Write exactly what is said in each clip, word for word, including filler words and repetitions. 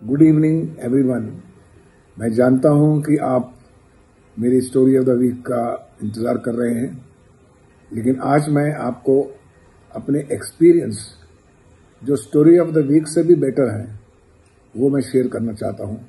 Good evening everyone. मैं जानता हूं कि आप मेरी स्टोरी ऑफ द वीक का इंतजार कर रहे हैं, लेकिन आज मैं आपको अपने एक्सपीरियंस जो स्टोरी ऑफ द वीक से भी बेटर है वो मैं शेयर करना चाहता हूं।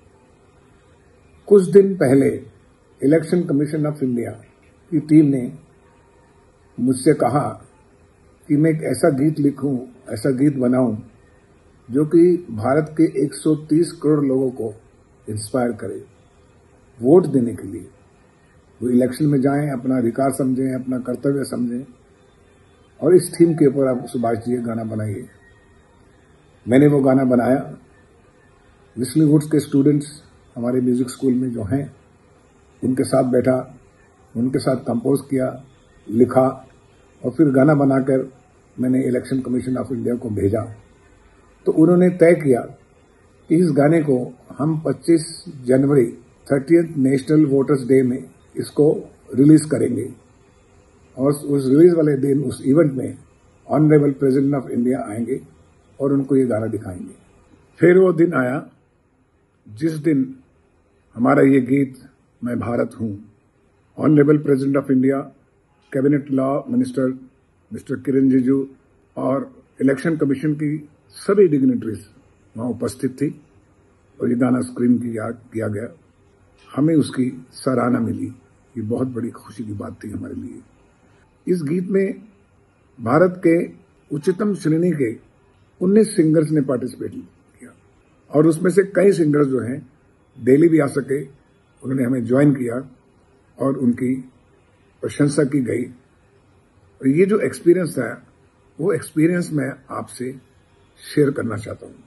कुछ दिन पहले इलेक्शन कमीशन ऑफ इंडिया की टीम ने मुझसे कहा कि मैं एक ऐसा गीत लिखूं, ऐसा गीत बनाऊं जो कि भारत के एक सौ तीस करोड़ लोगों को इंस्पायर करे वोट देने के लिए। वो इलेक्शन में जाएं, अपना अधिकार समझें, अपना कर्तव्य समझें, और इस थीम के ऊपर आप सुभाष जी गाना बनाइए। मैंने वो गाना बनाया। विस्ली वुड्स के स्टूडेंट्स हमारे म्यूजिक स्कूल में जो हैं उनके साथ बैठा, उनके साथ कंपोज किया, लिखा, और फिर गाना बनाकर मैंने इलेक्शन कमीशन ऑफ इंडिया को भेजा। तो उन्होंने तय किया कि इस गाने को हम पच्चीस जनवरी थर्टियथ नेशनल वोटर्स डे में इसको रिलीज करेंगे, और उस रिलीज वाले दिन उस इवेंट में ऑनरेबल प्रेसिडेंट ऑफ इंडिया आएंगे और उनको ये गाना दिखाएंगे। फिर वो दिन आया जिस दिन हमारा ये गीत मैं भारत हूं, honourable president of India, cabinet law minister mister Kiren Rijiju और इलेक्शन कमीशन की सभी डिग्निटरीज वहां उपस्थित थी, और ये गाना स्क्रीन किया, किया गया। हमें उसकी सराहना मिली। ये बहुत बड़ी खुशी की बात थी हमारे लिए। इस गीत में भारत के उच्चतम श्रेणी के उन्नीस सिंगर्स ने पार्टिसिपेट किया, और उसमें से कई सिंगर्स जो हैं दिल्ली भी आ सके, उन्होंने हमें ज्वाइन किया और उनकी प्रशंसा की गई। और ये जो एक्सपीरियंस था वो एक्सपीरियंस मैं आपसे शेयर करना चाहता हूं।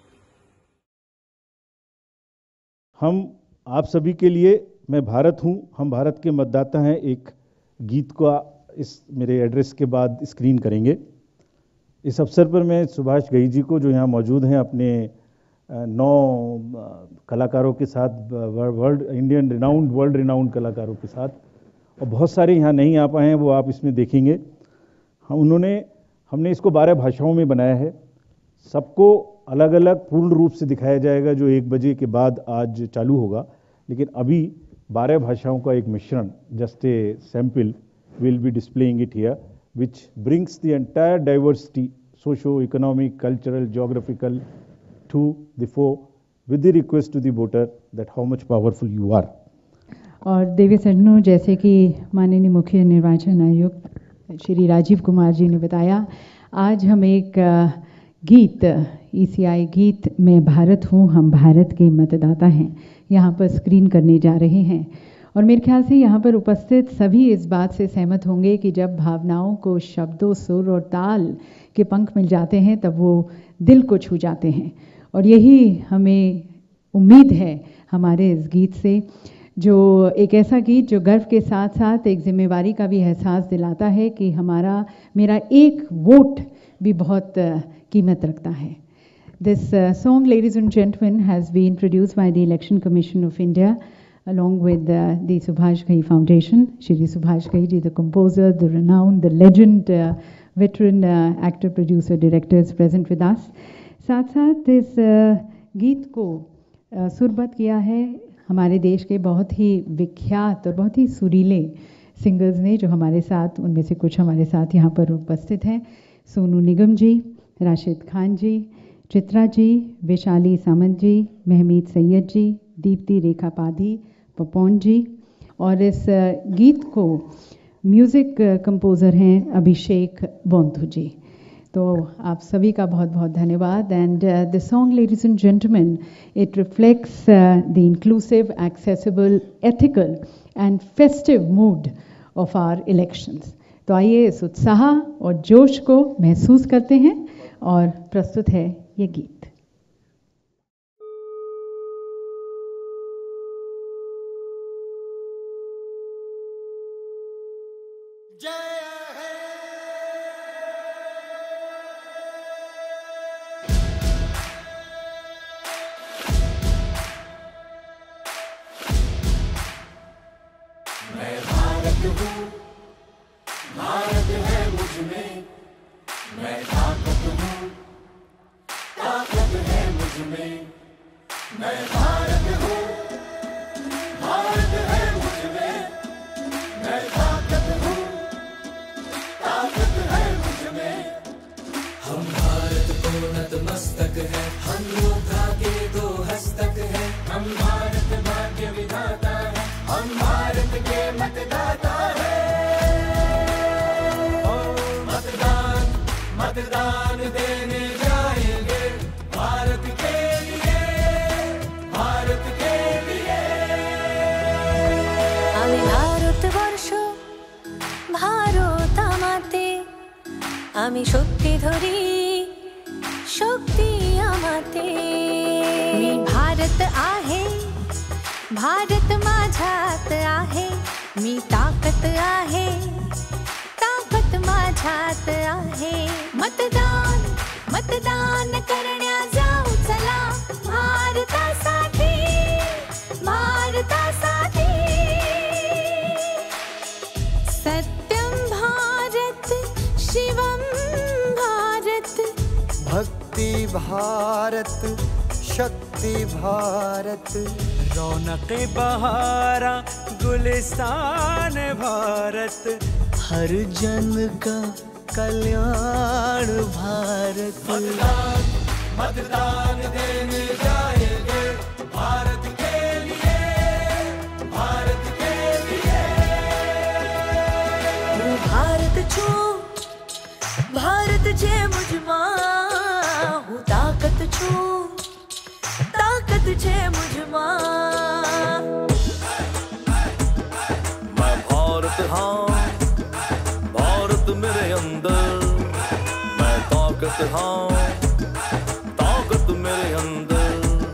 हम आप सभी के लिए मैं भारत हूं, हम भारत के मतदाता हैं एक गीत का इस मेरे एड्रेस के बाद स्क्रीन करेंगे। इस अवसर पर मैं सुभाष घई जी को, जो यहाँ मौजूद हैं, अपने नौ कलाकारों के साथ, world Indian renowned world renowned कलाकारों के साथ, और बहुत सारे यहाँ नहीं आ पाए हैं, वो आप इसमें देखेंगे। हम उन्होंने हमने इसको बारह भाषाओं में बनाया है। सबको अलग अलग पूर्ण रूप से दिखाया जाएगा जो एक बजे के बाद आज चालू होगा, लेकिन अभी बारह भाषाओं का एक मिश्रण, just a sample, will be displaying it here, which brings the entire diversity, socio-economic, cultural, geographical, to the fore, with the request to the voter that how much powerful you are. और देवी सज्जनों, जैसे कि माननीय मुख्य निर्वाचन आयुक्त श्री राजीव कुमार जी ने बताया, आज हम एक गीत, ईसीआई गीत मैं भारत हूँ, हम भारत के मतदाता हैं, यहाँ पर स्क्रीन करने जा रहे हैं। और मेरे ख्याल से यहाँ पर उपस्थित सभी इस बात से सहमत होंगे कि जब भावनाओं को शब्दों, सुर और ताल के पंख मिल जाते हैं तब वो दिल को छू जाते हैं। और यही हमें उम्मीद है हमारे इस गीत से, जो एक ऐसा गीत जो गर्व के साथ साथ एक जिम्मेवारी का भी एहसास दिलाता है कि हमारा मेरा एक वोट भी बहुत कीमत रखता है। This song, ladies and gentleman, has been produced by the election commission of India along with uh, the Subhash Ghai Foundation. Shri Subhash Ghai ji, the composer, the renowned, the legend, uh, veteran uh, actor, producer, director is present with us. साथ साथ इस uh, गीत को uh, सुरबद्ध किया है हमारे देश के बहुत ही विख्यात और बहुत ही सुरीले सिंगर्स ने, जो हमारे साथ, उनमें से कुछ हमारे साथ यहाँ पर उपस्थित हैं। सोनू निगम जी, राशिद खान जी, चित्रा जी, वैशाली सामंत जी, महमीद सैयद जी, दीप्ति रेखा पाधी, पपौन जी, और इस गीत को म्यूज़िक कंपोज़र हैं अभिषेक बोंधु जी। तो आप सभी का बहुत बहुत धन्यवाद। And the song, ladies and gentleman, it reflects the inclusive, accessible, ethical and festive mood of our elections. तो आइए इस उत्साह और जोश को महसूस करते हैं, और प्रस्तुत है ये गीत। मैं भारत हूँ, भारत है मुझ में, मैं ताकत हूँ, ताकत है मुझ में। मैं ताकत हूँ, ताकत है मुझ में। हम भारत को नतमस्तक है, हम योद्धा के दो हस्तक है। हम भारत भाग्य विधाता है, हम भारत के मतदाता है। ओ मतदान, मतदान देने जाएंगे भारत के लिए, भारत के लिए। আমি ভারতবর্ষ, ভারত আমাতে, আমি শক্তি ধরি, शक्ती आमाते। मी भारत आहे, भारत माझ्यात आहे। मी ताकत आहे, ताकत माझ्यात आहे। मतदान, मतदान करण्या जाऊ चला, भारतासाठी, भारतासाठी। सत्यम भारत, शिवम भारत, भक्ति भारत, शक्ति भारत। रौनक बहारा, गुलिस्तान भारत, हर जन का कल्याण भारत। मतदान, मतदान देने जाएंगे भारत के लिए, भारत के लिए। હું ભારત છું, ભારત છે મુझमा। હું તાકત છું, તાકત છે મુझमा। मैं भारत हाँ, भारत मेरे अंदर। मैं ताकत हाँ, ताकत मेरे अंदर।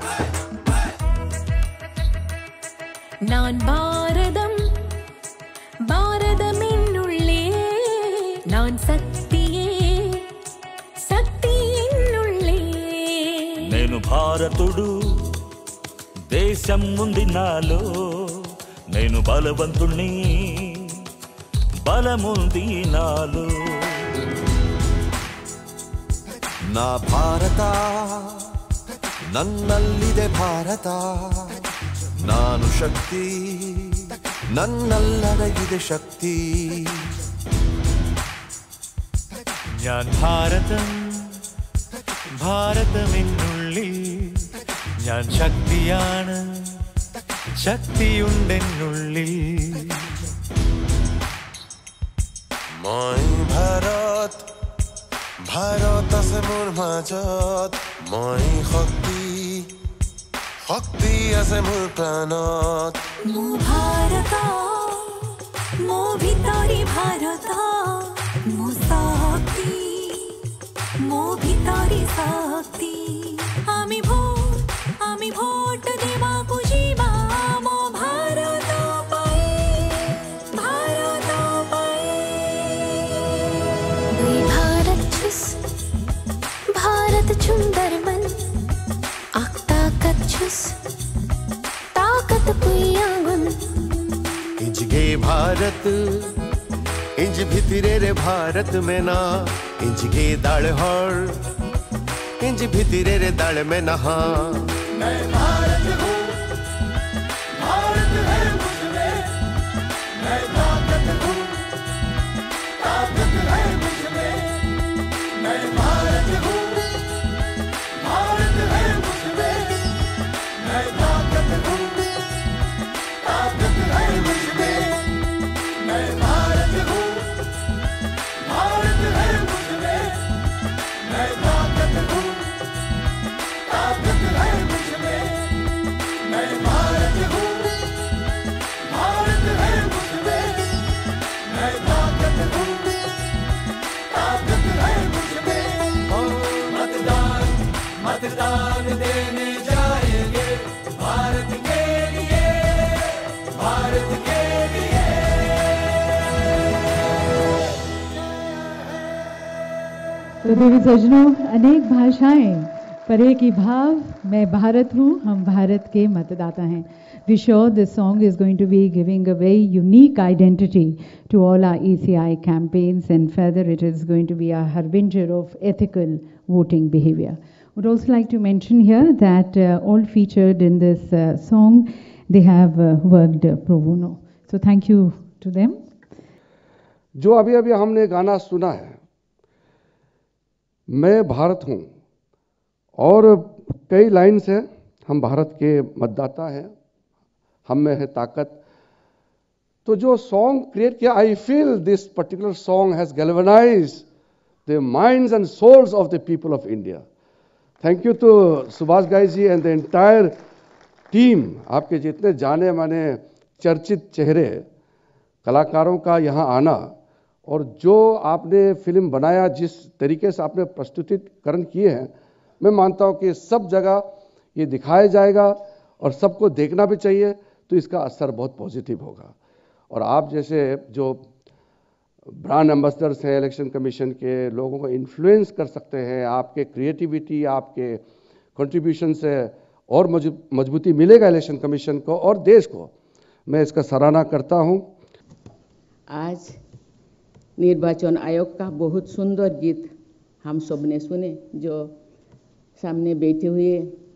நான் பாரதம், பாரதம் என்னுள்ளே। நான் சக்தியே, சக்தி என்னுள்ளே। నేను భారతుడు, దేశం ఉంది నాలో। నేను బలవంతుణ్ణి, బలముంది నాలో। ನಾ ಭಾರತ, ನನ್ನಲ್ಲಿದೆ ಭಾರತ। ನಾನು ಶಕ್ತಿ, ನನ್ನಲ್ಲಡಗಿದೆ ಶಕ್ತಿ। ഞാൻ ഭാരതം, ഭാരതമെന്നുള്ളിൽ। ഞാൻ ശക്തിയാണ്, ശക്തിയുണ്ടെന്നുള്ളിൽ। মই ভাৰত, ভাৰত আছে মোৰ মাজত। মই শক্তি, শক্তি আছে মোৰ প্ৰাণত। ମୋ ଭାରତ, ମୋ ଭିତରେ ଭାରତ। ମୋ ଶକ୍ତି, ମୋ ଭିତରେ ଶକ୍ତି। আমি ভোট, আমি ভোট দেବାକୁ ଯିବା ମୋ ଭାରତ ପାଇଁ, ଭାରତ ପାଇଁ। দুই भारत छुस, भारत सुंदर मन। आख ताकत छुस, ताकत पुयागुन। इंजगे भारत, इंज भितरे रे भारत में ना। इंजगे दाड़ हर, इंज भितरे रे दाड़ में नहा। मैं भारत हूँ, भारत है मुझ में। मैं ताकत हूँ, ताकत है मुझ में। मैं भारत हूँ, भारत है मुझ में। मैं ताकत हूँ, ताकत है मुझ में। मैं भारत हूँ, भारत है मुझ में। मैं ताकत हूँ, ताकत है मुझ में। मैं भारत हूँ, भारत है मुझ में। मैं ताकत हूँ, ताकत है मुझ में। ओ मतदान, मतदान देने जाएंगे भारत के लिए, भारत के लिए। तो देवी सज्जनों, अनेक भाषाएं पर एक ही भाव, मैं भारत हूँ, हम भारत के मतदाता हैं। We sure this song is going to be giving a very unique identity to all our E C I campaigns, and further it is going to be a harbinger of ethical voting behavior. Would also like to mention here that uh, all featured in this uh, song, they have uh, worked uh, pro bono. So thank you to them. जो अभी अभी हमने गाना सुना है, मैं भारत हूँ, और कई लाइन्स हैं, हम भारत के मतदाता हैं, हम में है ताकत। तो जो सॉन्ग क्रिएट किया, I feel this particular song has galvanised the minds and souls of the people of India. Thank you to Subhash Ghai ji and the entire team. आपके जितने जाने माने चर्चित चेहरे कलाकारों का यहाँ आना, और जो आपने फिल्म बनाया, जिस तरीके से आपने प्रस्तुतिकरण किए हैं, मैं मानता हूँ कि सब जगह ये दिखाया जाएगा और सबको देखना भी चाहिए, तो इसका असर बहुत पॉजिटिव होगा। और आप जैसे जो ब्रांड एम्बेसडर्स हैं इलेक्शन कमीशन के, लोगों को इन्फ्लुएंस कर सकते हैं, आपके क्रिएटिविटी, आपके कंट्रीब्यूशन से और मजबूती मिलेगा इलेक्शन कमीशन को और देश को। मैं इसका सराहना करता हूँ। आज निर्वाचन आयोग का बहुत सुंदर गीत हम सब ने सुने, जो सामने बैठे हुए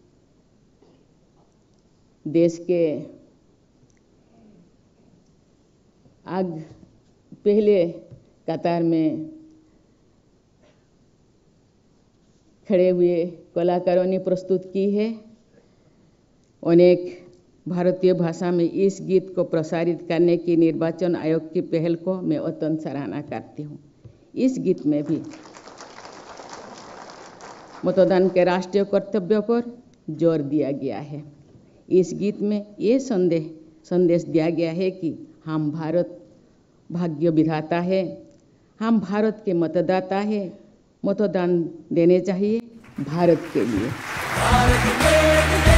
देश के आग पहले कतार में खड़े हुए कलाकारों ने प्रस्तुत की है। अनेक भारतीय भाषा में इस गीत को प्रसारित करने की निर्वाचन आयोग की पहल को मैं अत्यंत सराहना करती हूँ। इस गीत में भी मतदान के राष्ट्रीय कर्तव्य पर जोर दिया गया है। इस गीत में ये संदेश संदेश दिया गया है कि हम भारत भाग्य विधाता है, हम भारत के मतदाता है, मतदान देने चाहिए भारत के लिए। भारत के लिए